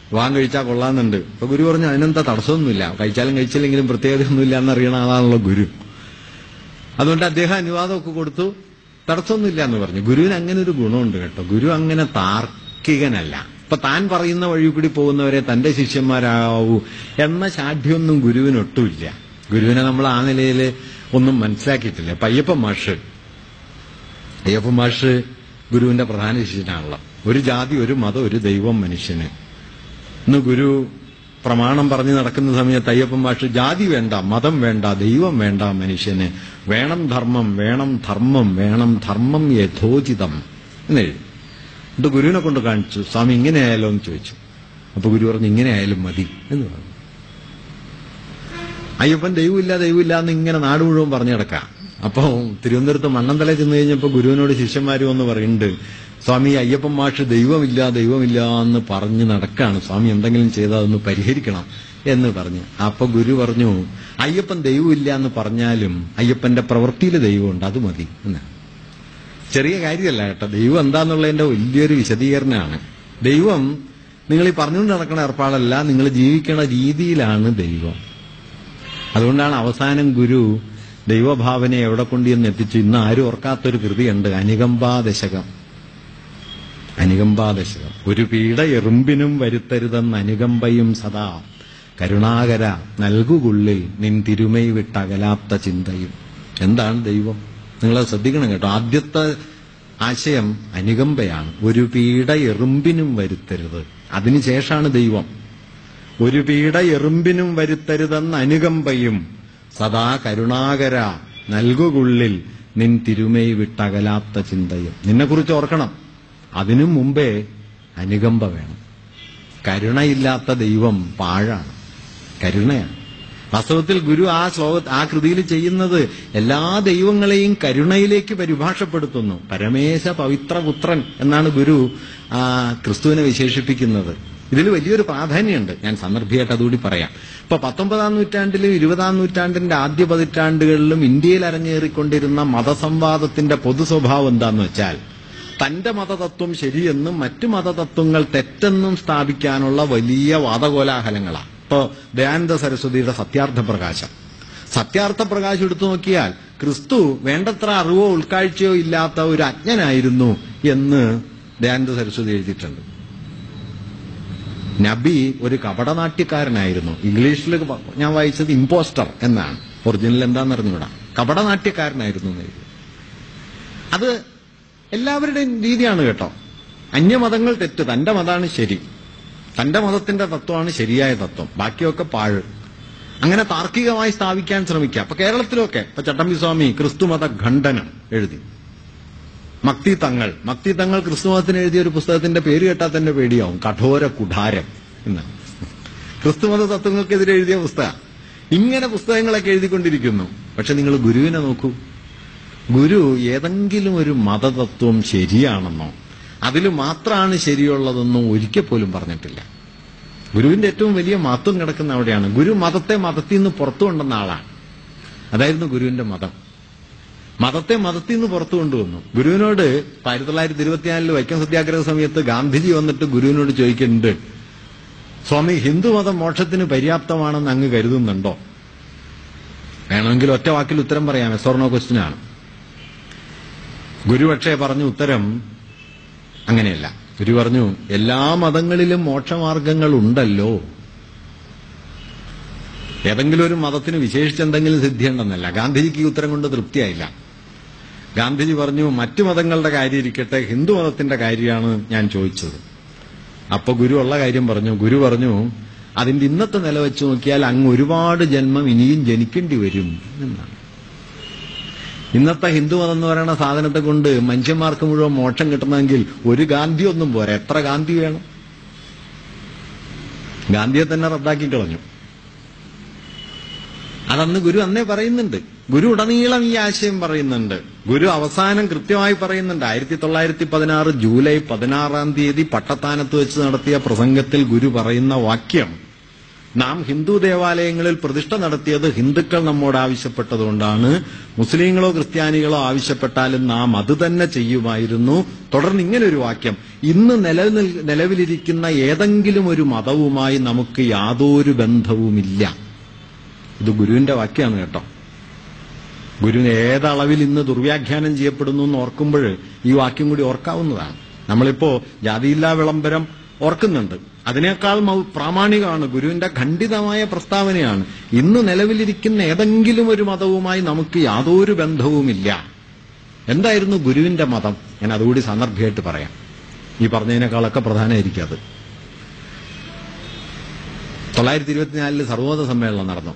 വിവാഹം കഴിച്ചാൽ കൊള്ളാന്നുണ്ട്. അപ്പൊ ഗുരു പറഞ്ഞു അതിനെന്താ തടസ്സമൊന്നുമില്ല, കഴിച്ചാലും കഴിച്ചില്ലെങ്കിലും പ്രത്യേകതയൊന്നുമില്ല എന്നറിയണ ആളാണല്ലോ ഗുരു. അതുകൊണ്ട് അദ്ദേഹം അനുവാദമൊക്കെ കൊടുത്തു, തടസ്സമൊന്നുമില്ല എന്ന് പറഞ്ഞു. ഗുരുവിന് അങ്ങനെ ഒരു ഗുണമുണ്ട് കേട്ടോ, ഗുരു അങ്ങനെ താർക്കികനല്ല. ഇപ്പൊ താൻ പറയുന്ന വഴി കൂടി പോകുന്നവരെ തന്റെ ശിഷ്യന്മാരാവൂ എന്ന ശാഠ്യമൊന്നും ഗുരുവിനൊട്ടുമില്ല. ഗുരുവിനെ നമ്മൾ ആ നിലയിൽ ഒന്നും മനസ്സിലാക്കിയിട്ടില്ല. ഇപ്പൊ അയ്യപ്പൻ മാഷ് ഗുരുവിന്റെ പ്രധാന ശിഷ്യനാണല്ലോ. ഒരു ജാതി, ഒരു മതം, ഒരു ദൈവം മനുഷ്യന്. ഇന്ന് ഗുരു പ്രമാണം പറഞ്ഞു നടക്കുന്ന സമയത്ത് അയ്യപ്പൻ മാഷ് ജാതി വേണ്ട, മതം വേണ്ട, ദൈവം വേണ്ട, മനുഷ്യന് വേണം ധർമ്മം, വേണം ധർമ്മം, വേണം ധർമ്മം യഥോചിതം എന്നെഴുതി. എന്നിട്ട് ഗുരുവിനെ കൊണ്ട് കാണിച്ചു, സ്വാമി ഇങ്ങനെ ആയാലോ എന്ന് ചോദിച്ചു. അപ്പൊ ഗുരു പറഞ്ഞു ഇങ്ങനെ ആയാലും മതി എന്ന് പറഞ്ഞു. അയ്യപ്പൻ ദൈവമില്ല എന്ന് ഇങ്ങനെ നാട് മുഴുവൻ പറഞ്ഞു കിടക്കാം. അപ്പൊ തിരുവനന്തപുരത്ത് മണ്ണന്തല ചെന്ന് കഴിഞ്ഞപ്പോ ഗുരുവിനോട് ശിഷ്യന്മാരും ഒന്ന് പറയുന്നുണ്ട്, സ്വാമി അയ്യപ്പൻ മാഷ് ദൈവമില്ല എന്ന് പറഞ്ഞു നടക്കാണ്, സ്വാമി എന്തെങ്കിലും ചെയ്താൽ അതൊന്ന് പരിഹരിക്കണം എന്ന് പറഞ്ഞു. അപ്പൊ ഗുരു പറഞ്ഞു അയ്യപ്പൻ ദൈവമില്ല എന്ന് പറഞ്ഞാലും അയ്യപ്പന്റെ പ്രവൃത്തിയിൽ ദൈവമുണ്ട്, അത് മതി എന്ന്. ചെറിയ കാര്യമല്ല കേട്ടോ, ദൈവം എന്താന്നുള്ളതിന്റെ വലിയൊരു വിശദീകരണമാണ്. ദൈവം നിങ്ങൾ ഈ പറഞ്ഞുകൊണ്ട് നടക്കുന്ന ഏർപ്പാടല്ല, നിങ്ങൾ ജീവിക്കുന്ന രീതിയിലാണ് ദൈവം. അതുകൊണ്ടാണ് അവസാനം ഗുരു ദൈവഭാവനെ എവിടെ കൊണ്ടുവന്ന് എത്തിച്ചു. ഇന്ന് ആരും ഓർക്കാത്തൊരു കൃതിയുണ്ട്, അനുകമ്പാദശകം. ഒരു പീഡ എറുമ്പിനും വരുത്തരുതെന്ന് അനുകമ്പയും സദാ കരുണാകര നൽകുകുള്ളിൽ നിൻ തിരുമൈ വിട്ടകലാത്ത ചിന്തയും. എന്താണ് ദൈവം? നിങ്ങളത് ശ്രദ്ധിക്കണം കേട്ടോ. ആദ്യത്തെ ആശയം അനുകമ്പയാണ്. ഒരു പീഡ എറുമ്പിനും വരുത്തരുത്, അതിനുശേഷമാണ് ദൈവം. ഒരു പീഡ എറുമ്പിനും വരുത്തരുതെന്ന് അനുകമ്പയും സദാ കരുണാകര നൽകുകുള്ളിൽ നിൻ തിരുമൈ വിട്ടകലാത്ത ചിന്തയും. നിന്നെക്കുറിച്ച് ഓർക്കണം, അതിനും മുമ്പേ അനുകമ്പ വേണം. കരുണയില്ലാത്ത ദൈവം പാഴാണ്, കരുണയാണ്. വാസ്തവത്തിൽ ഗുരു ആ കൃതിയിൽ ചെയ്യുന്നത് എല്ലാ ദൈവങ്ങളെയും കരുണയിലേക്ക് പരിഭാഷപ്പെടുത്തുന്നു. പരമേശ പവിത്രപുത്രൻ എന്നാണ് ഗുരു ക്രിസ്തുവിനെ വിശേഷിപ്പിക്കുന്നത്. ഇതിൽ വലിയൊരു പ്രാധാന്യമുണ്ട്, ഞാൻ സന്ദർഭമായിട്ട് അതുകൂടി പറയാം. ഇപ്പൊ 19-ാം നൂറ്റാണ്ടിലും 20-ാം നൂറ്റാണ്ടിന്റെ ആദ്യ പതിറ്റാണ്ടുകളിലും ഇന്ത്യയിൽ അരങ്ങേറിക്കൊണ്ടിരുന്ന മതസംവാദത്തിന്റെ പൊതു സ്വഭാവം എന്താന്ന് വെച്ചാൽ, തന്റെ മതതത്വം ശരിയെന്നും മറ്റു മതതത്വങ്ങൾ തെറ്റെന്നും സ്ഥാപിക്കാനുള്ള വലിയ വാദകോലാഹലങ്ങളാണ്. ഇപ്പോ ദയാനന്ദ സരസ്വതിയുടെ സത്യാർത്ഥ പ്രകാശം എടുത്തു നോക്കിയാൽ ക്രിസ്തു വേണ്ടത്ര അറിവോ ഉൾക്കാഴ്ചയോ ഇല്ലാത്ത ഒരു അജ്ഞനായിരുന്നു എന്ന് ദയാനന്ദ സരസ്വതി എഴുതിയിട്ടുണ്ട്. നബി ഒരു കപടനാട്യക്കാരനായിരുന്നു. ഇംഗ്ലീഷിൽ ഞാൻ വായിച്ചത് ഇമ്പോസ്റ്റർ എന്നാണ്, ഒറിജിനൽ എന്താണെന്ന് അറിഞ്ഞുകൂടാ. കപടനാട്യക്കാരനായിരുന്നു എന്ന് എഴുതി. അത് എല്ലാവരുടെയും രീതിയാണ് കേട്ടോ. അന്യമതങ്ങൾ തെറ്റ്, തന്റെ മതമാണ് ശരി, തന്റെ മതത്തിന്റെ തത്വമാണ് ശരിയായ തത്വം, ബാക്കിയൊക്കെ പാഴ്. അങ്ങനെ താർക്കികമായി സ്ഥാപിക്കാൻ ശ്രമിക്കുക. അപ്പൊ കേരളത്തിലൊക്കെ ഇപ്പൊ ചട്ടമ്പി സ്വാമി ക്രിസ്തുമത ഖണ്ഡനം എഴുതി. മക്തി തങ്ങൾ ക്രിസ്തുമതത്തിന് എഴുതിയ ഒരു പുസ്തകത്തിന്റെ പേര് കേട്ടാൽ തന്നെ പേടിയാവും, കഠോര കുഠാരം എന്നാണ്. ക്രിസ്തുമത തത്വങ്ങൾക്കെതിരെ എഴുതിയ പുസ്തകം. ഇങ്ങനെ പുസ്തകങ്ങളൊക്കെ എഴുതിക്കൊണ്ടിരിക്കുന്നു. പക്ഷെ നിങ്ങൾ ഗുരുവിനെ നോക്കൂ. ഗുരു ഏതെങ്കിലും ഒരു മതതത്വം ശരിയാണെന്നോ അതിൽ മാത്രമാണ് ശരിയുള്ളതെന്നോ ഒരിക്കൽ പോലും പറഞ്ഞിട്ടില്ല. ഗുരുവിന്റെ ഏറ്റവും വലിയ മഹത്വം കിടക്കുന്ന അവിടെയാണ്. ഗുരു മതത്തിൽ നിന്ന് പുറത്തു കൊണ്ടുവന്ന ആളാണ്. അതായിരുന്നു ഗുരുവിന്റെ മതം. മതത്തിൽ നിന്ന് പുറത്തു കൊണ്ടുവന്നു. ഗുരുവിനോട് 1924 വൈക്കം സത്യാഗ്രഹ സമയത്ത് ഗാന്ധിജി വന്നിട്ട് ഗുരുവിനോട് ചോദിക്കുന്നുണ്ട്, സ്വാമി ഹിന്ദുമതം മോക്ഷത്തിന് പര്യാപ്തമാണെന്ന് അങ്ങ് കരുതുന്നുണ്ടോ? വേണമെങ്കിൽ ഒറ്റ വാക്കിൽ ഉത്തരം പറയാം, എസ് ഓർ നോ ക്വസ്റ്റ്യനാണ്. ഗുരു പക്ഷേ പറഞ്ഞു ഉത്തരം അങ്ങനെയല്ല. ഗുരു പറഞ്ഞു എല്ലാ മതങ്ങളിലും മോക്ഷമാർഗങ്ങൾ ഉണ്ടല്ലോ. ഏതെങ്കിലും ഒരു മതത്തിന് വിശേഷിച്ചെന്തെങ്കിലും സിദ്ധിയുണ്ടെന്നല്ല. ഗാന്ധിജിക്ക് ഈ ഉത്തരം കൊണ്ട് തൃപ്തിയായില്ല. ഗാന്ധിജി പറഞ്ഞു മറ്റു മതങ്ങളുടെ കാര്യം ഇരിക്കട്ടെ, ഹിന്ദുമതത്തിന്റെ കാര്യമാണ് ഞാൻ ചോദിച്ചത്. അപ്പൊ ഗുരു ഉള്ള കാര്യം പറഞ്ഞു. ഗുരു പറഞ്ഞു അതിന്റെ ഇന്നത്തെ നില വെച്ച് നോക്കിയാൽ അങ്ങ് ഒരുപാട് ജന്മം ഇനിയും ജനിക്കേണ്ടി വരും എന്നാണ്. ഇന്നത്തെ ഹിന്ദുമതം എന്ന് പറയുന്ന സാധനത്തെ കൊണ്ട് മനുഷ്യന്മാർക്ക് മുഴുവൻ മോക്ഷം കിട്ടണമെങ്കിൽ ഒരു ഗാന്ധി ഒന്നും പോരാ, എത്ര ഗാന്ധി വേണം? ഗാന്ധിയെ തന്നെ റദ്ദാക്കി കളഞ്ഞു. അതന്ന് ഗുരു അന്നേ പറയുന്നുണ്ട്. ഗുരു ഉടനീളം ഈ ആശയം പറയുന്നുണ്ട്. ഗുരു അവസാനം കൃത്യമായി പറയുന്നുണ്ട്. 1916 ജൂലൈ 16 പട്ടത്താനത്ത് വെച്ച് നടത്തിയ പ്രസംഗത്തിൽ ഗുരു പറയുന്ന വാക്യം നാം ഹിന്ദു ദേവാലയങ്ങളിൽ പ്രതിഷ്ഠ നടത്തിയത് ഹിന്ദുക്കൾ നമ്മോട് ആവശ്യപ്പെട്ടതുകൊണ്ടാണ്. മുസ്ലിങ്ങളോ ക്രിസ്ത്യാനികളോ ആവശ്യപ്പെട്ടാലും നാം അത് തന്നെ ചെയ്യുമായിരുന്നു. തുടർന്ന് ഇങ്ങനൊരു വാക്യം, ഇന്ന് നിലവിലിരിക്കുന്ന ഏതെങ്കിലും ഒരു മതവുമായി നമുക്ക് യാതൊരു ബന്ധവുമില്ല. ഇത് ഗുരുവിന്റെ വാക്യമാണ് കേട്ടോ. ഗുരുവിന് ഏതളവിൽ ഇന്ന് ദുർവ്യാഖ്യാനം ചെയ്യപ്പെടുന്നു എന്ന് ഓർക്കുമ്പോൾ ഈ വാക്യം കൂടി ഓർക്കാവുന്നതാണ്. നമ്മളിപ്പോ ജാതിയില്ലാ വിളംബരം ഓർക്കുന്നുണ്ട്. അതിനേക്കാൾ പ്രാമാണികമാണ്, ഗുരുവിന്റെ ഖണ്ഡിതമായ പ്രസ്താവനയാണ്. ഇന്ന് നിലവിലിരിക്കുന്ന ഏതെങ്കിലും ഒരു മതവുമായി നമുക്ക് യാതൊരു ബന്ധവുമില്ല. എന്തായിരുന്നു ഗുരുവിന്റെ മതം? ഞാൻ അതുകൂടി സന്ദർഭമായിട്ട് പറയാം. ഈ പറഞ്ഞതിനേക്കാളൊക്കെ പ്രധാനമായിരിക്കും അത്. 924 സർവോദയ സമ്മേളനം നടന്നു.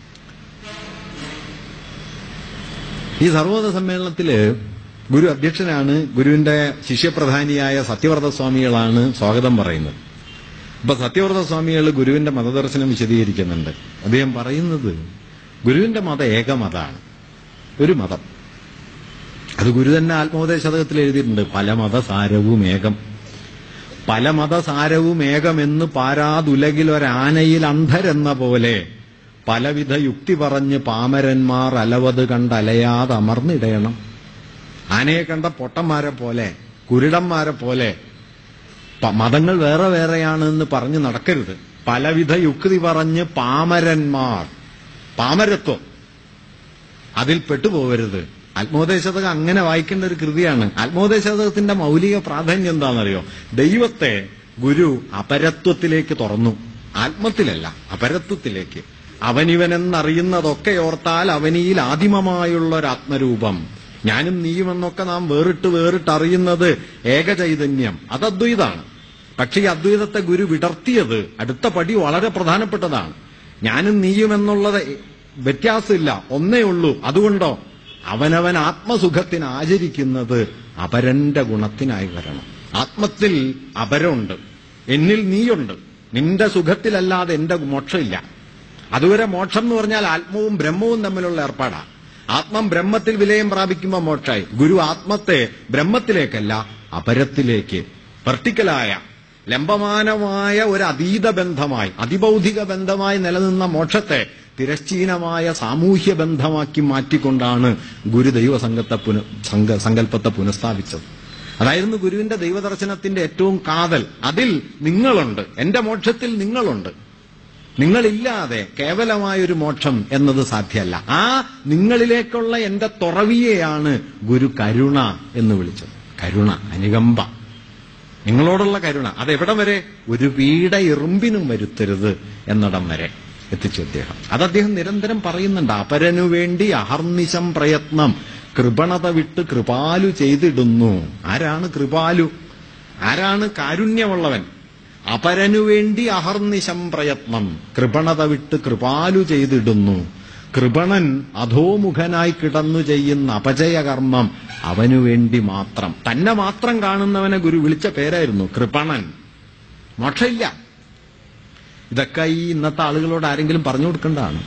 ഈ സർവോദയ സമ്മേളനത്തില് ഗുരു അധ്യക്ഷനാണ്. ഗുരുവിന്റെ ശിഷ്യപ്രധാനിയായ സത്യവ്രത സ്വാമികളാണ് സ്വാഗതം പറയുന്നത്. അപ്പൊ സത്യവ്രത സ്വാമികൾ ഗുരുവിന്റെ മതദർശനം വിശദീകരിക്കുന്നുണ്ട്. അദ്ദേഹം പറയുന്നത് ഗുരുവിന്റെ മതം ഏകമതാണ്, ഒരു മതം. അത് ഗുരു തന്നെ ആത്മോപദേശതകത്തിൽ എഴുതിയിട്ടുണ്ട്. പല മതസാരവും ഏകം, പല മതസാരവും ഏകമെന്ന് പാരാതുലകിലൊരാനയിൽ അന്ധരെന്ന പോലെ പലവിധ യുക്തി പറഞ്ഞ് പാമരന്മാർ അലവത് കണ്ടലയാതെ അമർന്നിടയണം. ആനയെ കണ്ട പൊട്ടന്മാരെ പോലെ, കുരുടന്മാരെ പോലെ മതങ്ങൾ വേറെ വേറെയാണെന്ന് പറഞ്ഞ് നടക്കരുത്. പലവിധ യുക്തി പറഞ്ഞ് പാമരന്മാർ, പാമരത്വം, അതിൽ പെട്ടുപോകരുത്. ആത്മോപദേശതകം അങ്ങനെ വായിക്കേണ്ട ഒരു കൃതിയാണ്. ആത്മോപദേശതകത്തിന്റെ മൗലിക പ്രാധാന്യം എന്താണെന്നറിയോ? ദൈവത്തെ ഗുരു അപരത്വത്തിലേക്ക് തുറന്നു. ആത്മത്തിലല്ല, അപരത്വത്തിലേക്ക്. അവനിവനെന്നറിയുന്നതൊക്കെ ഓർത്താൽ അവനിയിൽ ആദിമമായുള്ളൊരാത്മരൂപം. ഞാനും നീയുമെന്നൊക്കെ നാം വേറിട്ടറിയുന്നത് ഏകചൈതന്യം, അത് അദ്വൈതാണ്. പക്ഷെ ഈ അദ്വൈതത്തെ ഗുരു വിടർത്തിയത് അടുത്ത പടി വളരെ പ്രധാനപ്പെട്ടതാണ്. ഞാനും നീയുമെന്നുള്ളത് വ്യത്യാസമില്ല, ഒന്നേ ഉള്ളൂ. അതുകൊണ്ടോ അവനവൻ ആത്മസുഖത്തിന് ആചരിക്കുന്നത് അപരന്റെ ഗുണത്തിനായി വരണം. ആത്മത്തിൽ അപരമുണ്ട്, എന്നിൽ നീയുണ്ട്. നിന്റെ സുഖത്തിലല്ലാതെ എന്റെ മോക്ഷമില്ല. അതുവരെ മോക്ഷം എന്ന് പറഞ്ഞാൽ ആത്മവും ബ്രഹ്മവും തമ്മിലുള്ള ഏർപ്പാടാ. ആത്മം ബ്രഹ്മത്തിൽ വിലയം പ്രാപിക്കുമ്പോൾ മോക്ഷമായി. ഗുരു ആത്മത്തെ ബ്രഹ്മത്തിലേക്കല്ല, അപരത്തിലേക്ക്, വെർട്ടിക്കലായ ലംബമാനമായ ഒരു അതീത ബന്ധമായി, അതിബൗദ്ധിക ബന്ധമായി നിലനിന്ന മോക്ഷത്തെ തിരശ്ചീനമായ സാമൂഹ്യ ബന്ധമാക്കി മാറ്റിക്കൊണ്ടാണ് ഗുരു സങ്കല്പത്തെ പുനഃസ്ഥാപിച്ചത്. അതായിരുന്നു ഗുരുവിന്റെ ദൈവദർശനത്തിന്റെ ഏറ്റവും കാതൽ. അതിൽ നിങ്ങളുണ്ട്, എന്റെ മോക്ഷത്തിൽ നിങ്ങളുണ്ട്. നിങ്ങളില്ലാതെ കേവലമായൊരു മോക്ഷം എന്നത് സാധ്യമല്ല. ആ നിങ്ങളിലേക്കുള്ള എന്റെ തുറവിയെയാണ് ഗുരു കരുണ എന്ന് വിളിച്ചത്. കരുണ, അനുകമ്പ, നിങ്ങളോടുള്ള കരുണ. അതെവിടം വരെ? ഒരു പീഡ ഇറുമ്പിനും വരുത്തരുത് എന്നിടം വരെ എത്തിച്ചു അദ്ദേഹം. അദ്ദേഹം നിരന്തരം പറയുന്നുണ്ട്. അപരനു വേണ്ടി അഹർനിശം പ്രയത്നം കൃപണത വിട്ട് കൃപാലു ചെയ്തിടുന്നു. ആരാണ് കൃപാലു? ആരാണ് കാരുണ്യമുള്ളവൻ? അപരനു വേണ്ടി അഹർനിശം പ്രയത്നം കൃപണത വിട്ട് കൃപാലു ചെയ്തിടുന്നു. കൃപണൻ അധോമുഖനായി കിടന്നു ചെയ്യുന്ന അപചയകർമ്മം അവനു വേണ്ടി മാത്രം. തന്നെ മാത്രം കാണുന്നവനെ ഗുരു വിളിച്ച പേരായിരുന്നു കൃപണൻ. മോക്ഷമില്ല. ഇതൊക്കെ ഈ ഇന്നത്തെ ആളുകളോട് ആരെങ്കിലും പറഞ്ഞു കൊടുക്കേണ്ടതാണ്.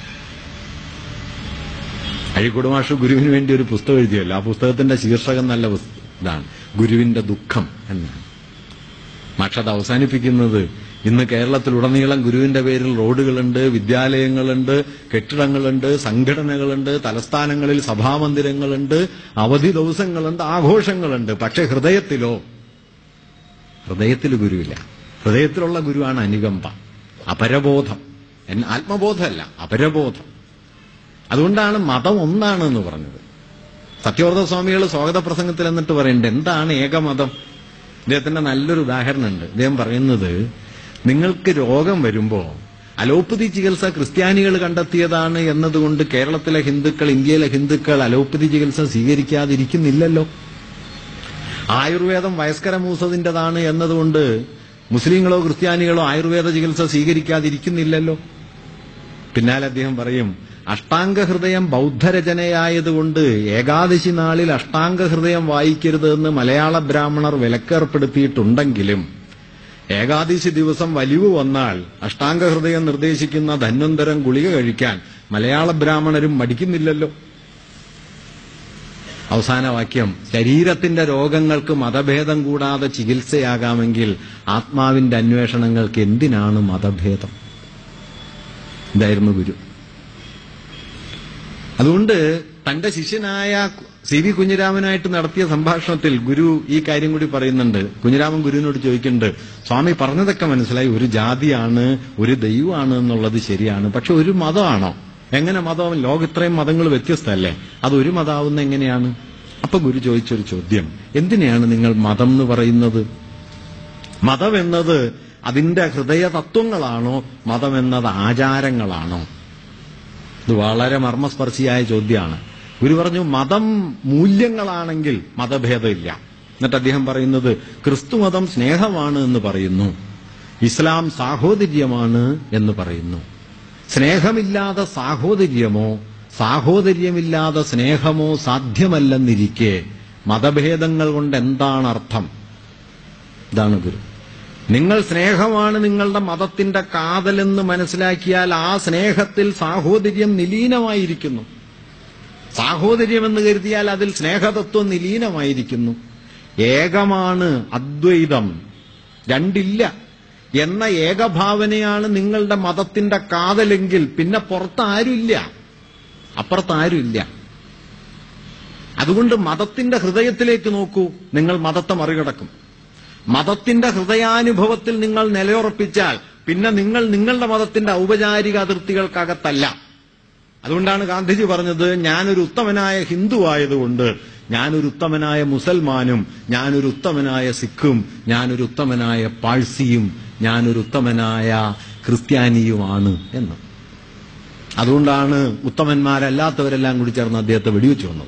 അഴീക്കോട് മാഷ് ഗുരുവിന് വേണ്ടി ഒരു പുസ്തകം എഴുതിയല്ലോ. ആ പുസ്തകത്തിന്റെ ശീർഷകം നല്ല ഇതാണ്, ഗുരുവിന്റെ ദുഃഖം എന്നാണ്. മാഷത് അവസാനിപ്പിക്കുന്നത്, ഇന്ന് കേരളത്തിലുടനീളം ഗുരുവിന്റെ പേരിൽ റോഡുകളുണ്ട്, വിദ്യാലയങ്ങളുണ്ട്, കെട്ടിടങ്ങളുണ്ട്, സംഘടനകളുണ്ട്, തലസ്ഥാനങ്ങളിൽ സഭാമന്ദിരങ്ങളുണ്ട്, അവധി ദിവസങ്ങളുണ്ട്, ആഘോഷങ്ങളുണ്ട്. പക്ഷെ ഹൃദയത്തിൽ ഗുരുവില്ല. ഹൃദയത്തിലുള്ള ഗുരുവാണ് അനുകമ്പ, അപരബോധം. ആത്മബോധമല്ല, അപരബോധം. അതുകൊണ്ടാണ് മതം ഒന്നാണെന്ന് പറഞ്ഞത്. സത്യവ്രത സ്വാമികൾ സ്വാഗത പ്രസംഗത്തിൽ എന്നിട്ട് പറയുന്നുണ്ട്, എന്താണ് ഏകമതം? ഇദ്ദേഹത്തിന്റെ നല്ലൊരു ഉദാഹരണമുണ്ട്. ഇദ്ദേഹം പറയുന്നത്, നിങ്ങൾക്ക് രോഗം വരുമ്പോൾ അലോപ്പതി ചികിത്സ ക്രിസ്ത്യാനികൾ കണ്ടെത്തിയതാണ് എന്നതുകൊണ്ട് കേരളത്തിലെ ഹിന്ദുക്കൾ, ഇന്ത്യയിലെ ഹിന്ദുക്കൾ അലോപ്പതി ചികിത്സ സ്വീകരിക്കാതിരിക്കുന്നില്ലല്ലോ. ആയുർവേദം വയസ്കര മൂസതിന്റേതാണ് എന്നതുകൊണ്ട് മുസ്ലിങ്ങളോ ക്രിസ്ത്യാനികളോ ആയുർവേദ ചികിത്സ സ്വീകരിക്കാതിരിക്കുന്നില്ലല്ലോ. പിന്നാലെ അദ്ദേഹം പറയും, അഷ്ടാംഗഹൃദയം ബൗദ്ധരചനയായതുകൊണ്ട് ഏകാദശി നാളിൽ അഷ്ടാംഗഹൃദയം വായിക്കരുതെന്ന് മലയാള ബ്രാഹ്മണർ വിലക്കേർപ്പെടുത്തിയിട്ടുണ്ടെങ്കിലും ഏകാദശി ദിവസം വലിവ് വന്നാൽ അഷ്ടാംഗഹൃദയം നിർദ്ദേശിക്കുന്ന ധന്വന്തരം ഗുളിക കഴിക്കാൻ മലയാള ബ്രാഹ്മണരും മടിക്കുന്നില്ലല്ലോ. അവസാന വാക്യം, ശരീരത്തിന്റെ രോഗങ്ങൾക്ക് മതഭേദം കൂടാതെ ചികിത്സയാകാമെങ്കിൽ ആത്മാവിന്റെ അന്വേഷണങ്ങൾക്ക് എന്തിനാണ് മതഭേദം? ഇതായിരുന്നു ഗുരു. അതുകൊണ്ട് തന്റെ ശിഷ്യനായ CV കുഞ്ഞിരാമനായിട്ട് നടത്തിയ സംഭാഷണത്തിൽ ഗുരു ഈ കാര്യം കൂടി പറയുന്നുണ്ട്. കുഞ്ഞിരാമൻ ഗുരുവിനോട് ചോദിക്കുന്നുണ്ട്, സ്വാമി പറഞ്ഞതൊക്കെ മനസ്സിലായി, ഒരു ജാതിയാണ്, ഒരു ദൈവമാണ് എന്നുള്ളത് ശരിയാണ്, പക്ഷെ ഒരു മതമാണോ? എങ്ങനെ മതം? ലോകം ഇത്രയും മതങ്ങൾ വ്യത്യസ്തമല്ലേ, അതൊരു മതമാവുന്ന എങ്ങനെയാണ്? അപ്പൊ ഗുരു ചോദിച്ചൊരു ചോദ്യം, എന്തിനെയാണ് നിങ്ങൾ മതം എന്ന് പറയുന്നത്? മതം എന്നത് അതിന്റെ ഹൃദയ തത്വങ്ങളാണോ, മതം എന്നത് ആചാരങ്ങളാണോ? ഇത് വളരെ മർമ്മസ്പർശിയായ ചോദ്യമാണ്. ഗുരു പറഞ്ഞു, മതം മൂല്യങ്ങളാണെങ്കിൽ മതഭേദമില്ല. എന്നിട്ട് അദ്ദേഹം പറയുന്നത്, ക്രിസ്തുമതം സ്നേഹമാണ് എന്ന് പറയുന്നു, ഇസ്ലാം സാഹോദര്യമാണ് എന്ന് പറയുന്നു. സ്നേഹമില്ലാതെ സാഹോദര്യമോ സാഹോദര്യമില്ലാതെ സ്നേഹമോ സാധ്യമല്ലെന്നിരിക്കെ മതഭേദങ്ങൾ കൊണ്ട് എന്താണ് അർത്ഥം? ഇതാണ് ഗുരു. നിങ്ങൾ സ്നേഹമാണ് നിങ്ങളുടെ മതത്തിന്റെ കാതലെന്ന് മനസ്സിലാക്കിയാൽ ആ സ്നേഹത്തിൽ സാഹോദര്യം നിലീനമായിരിക്കുന്നു. സാഹോദര്യമെന്ന് കരുതിയാൽ അതിൽ സ്നേഹതത്വം നിലീനമായിരിക്കുന്നു. ഏകമാണ് അദ്വൈതം, രണ്ടില്ല എന്ന ഏകഭാവനയാണ് നിങ്ങളുടെ മതത്തിന്റെ കാതലെങ്കിൽ പിന്നെ പുറത്താരുമില്ല, അപ്പുറത്താരുമില്ല. അതുകൊണ്ട് മതത്തിന്റെ ഹൃദയത്തിലേക്ക് നോക്കൂ, നിങ്ങൾ മതത്തെ മറികടക്കും. മതത്തിന്റെ ഹൃദയാനുഭവത്തിൽ നിങ്ങൾ നിലയുറപ്പിച്ചാൽ പിന്നെ നിങ്ങൾ നിങ്ങളുടെ മതത്തിന്റെ ഔപചാരിക അതിർത്തികൾക്കകത്തല്ല. അതുകൊണ്ടാണ് ഗാന്ധിജി പറഞ്ഞത്, ഞാനൊരു ഉത്തമനായ ഹിന്ദു ആയതുകൊണ്ട് ഞാനൊരു ഉത്തമനായ മുസൽമാനും, ഞാനൊരു ഉത്തമനായ സിഖും, ഞാനൊരു ഉത്തമനായ പാഴ്സിയും, ഞാനൊരു ഉത്തമനായ ക്രിസ്ത്യാനിയുമാണ് എന്ന്. അതുകൊണ്ടാണ് ഉത്തമന്മാരല്ലാത്തവരെല്ലാം കൂടി ചേർന്ന് അദ്ദേഹത്തെ വെടിവെച്ചു വന്നത്.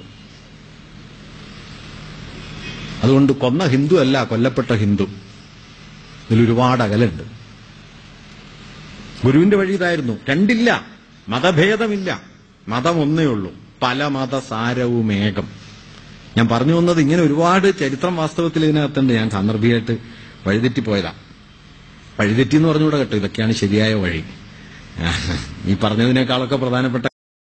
അതുകൊണ്ട് കൊന്ന ഹിന്ദു അല്ല കൊല്ലപ്പെട്ട ഹിന്ദു, ഇതിലൊരുപാട് അകലുണ്ട്. ഗുരുവിന്റെ വഴി ഇതായിരുന്നു, രണ്ടില്ല, മതഭേദമില്ല, മതം ഒന്നേ ഉള്ളൂ, പല മതസാരവും ഏകം. ഞാൻ പറഞ്ഞു വന്നത് ഇങ്ങനെ ഒരുപാട് ചരിത്രം വാസ്തവത്തിൽ ഇതിനകത്തുണ്ട്. ഞാൻ സന്ദർഭികമായിട്ട് വഴിതെറ്റിപ്പോയതാ. വഴിതെറ്റി എന്ന് പറഞ്ഞുകൂടെ കേട്ടോ, ഇതൊക്കെയാണ് ശരിയായ വഴി. ഈ പറഞ്ഞതിനേക്കാളൊക്കെ പ്രധാനപ്പെട്ട